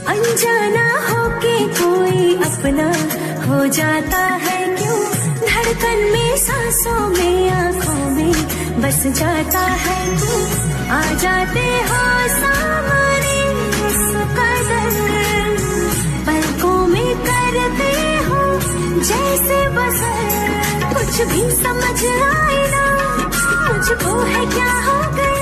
अनजाना होके कोई अपना हो जाता है क्यों, धड़कन में सांसों में आँखों में बस जाता है तू। आ जाते हो सामने इस कदर, पलकों में करते हो जैसे बसर। कुछ भी समझ आए ना मुझको है क्या हो गया,